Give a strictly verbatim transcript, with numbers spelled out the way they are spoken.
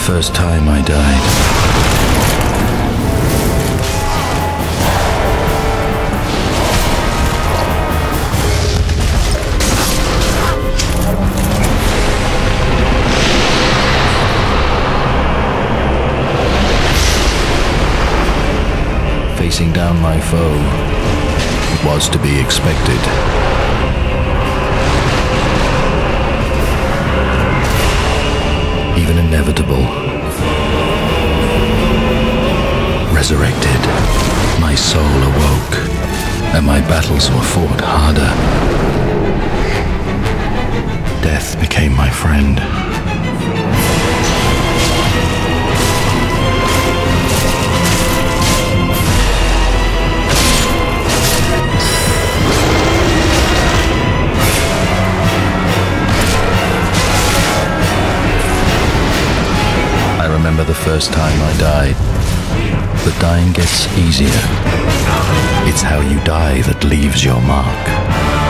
first time I died. Facing down my foe, it was to be expected. Even inevitable. Resurrected, my soul awoke, and my battles were fought harder. Death became my friend. I remember the first time I died. But dying gets easier. It's how you die that leaves your mark.